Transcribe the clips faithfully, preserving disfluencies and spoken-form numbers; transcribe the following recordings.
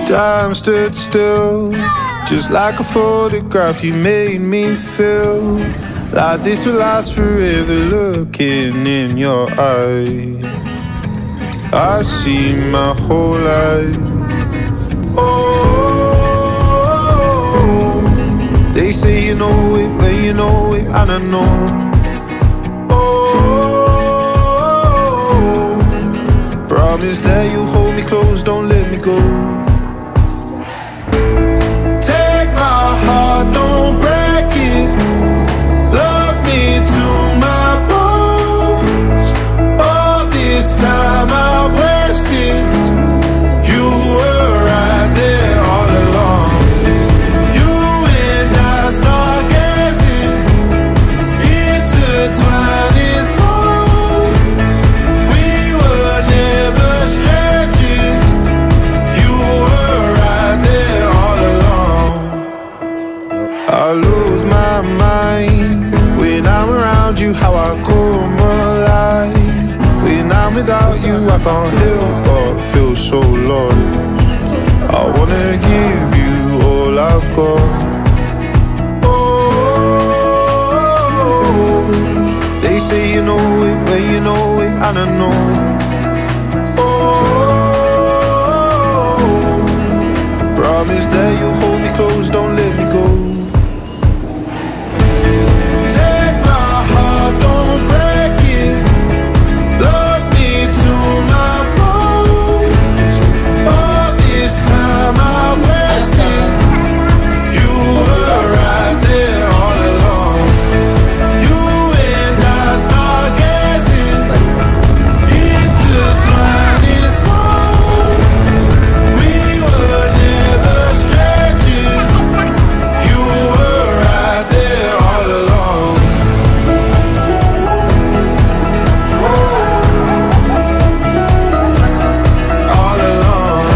Time stood still, just like a photograph. You made me feel like this will last forever. Looking in your eyes, I see my whole life. Oh, they say you know it, but you know it, and I know. Oh, promise that you'll hold me close, don't let me go. Take my heart, don't break it. Love me to my bones. All this time I've wasted, you were right there all along. You and I stargazing, intertwining souls. We were never strangers. You were right there all along. I lose my mind when I'm around you, how I come alive. When I'm without you, I can't help but feel so lost. I wanna give you all I've got. Oh, they say you know it, but you know it, and I know. Oh, promise that you'll hold me close, don't let me go. Take my heart, don't break it. Love me to my bones. All this time I wasted, you were right there all along. You and I stargazing, intertwining souls. We were never strangers. You were right there all along. All along.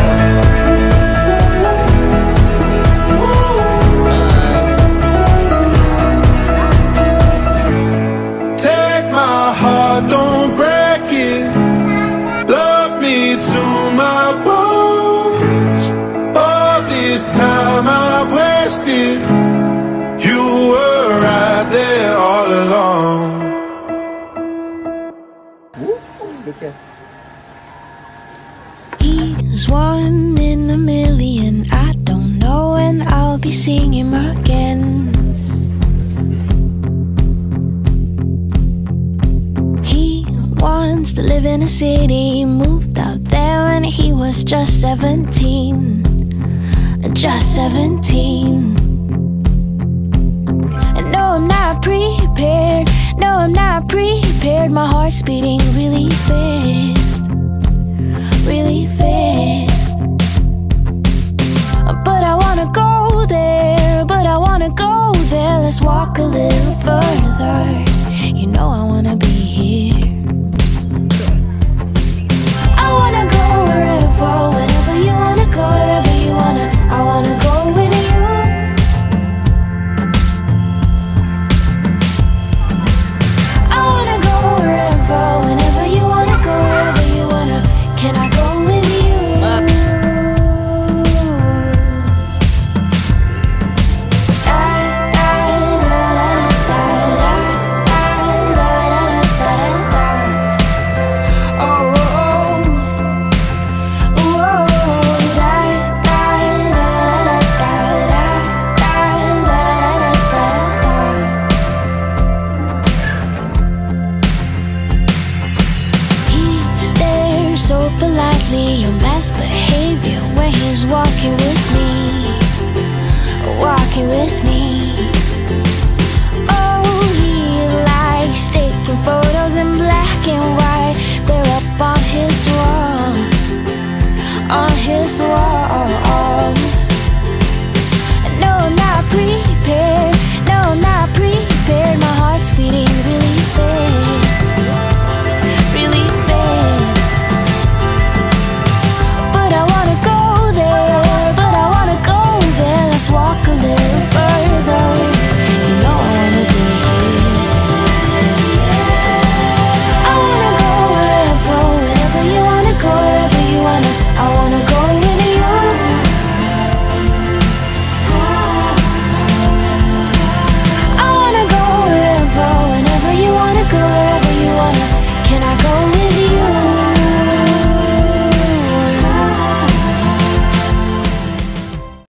Take my heart, don't break it. Love me to my bones. All this time I've wasted, you were right there all along. He's one in a million. I don't know when I'll be seeing him again. He wants to live in a city, moved out there when he was just seventeen. Just seventeen. And no, I'm not prepared. No, I'm not prepared. My heart's beating really fast, really fast. But I wanna go there, but I wanna go there. Let's walk a little further. You know I wanna be here. I wanna go wherever, whenever you wanna go, wherever you wanna. I wanna go with you. I wanna go wherever, whenever you wanna go, wherever you wanna. Can I go with you? Your best behavior when he's walking with me, walking with me.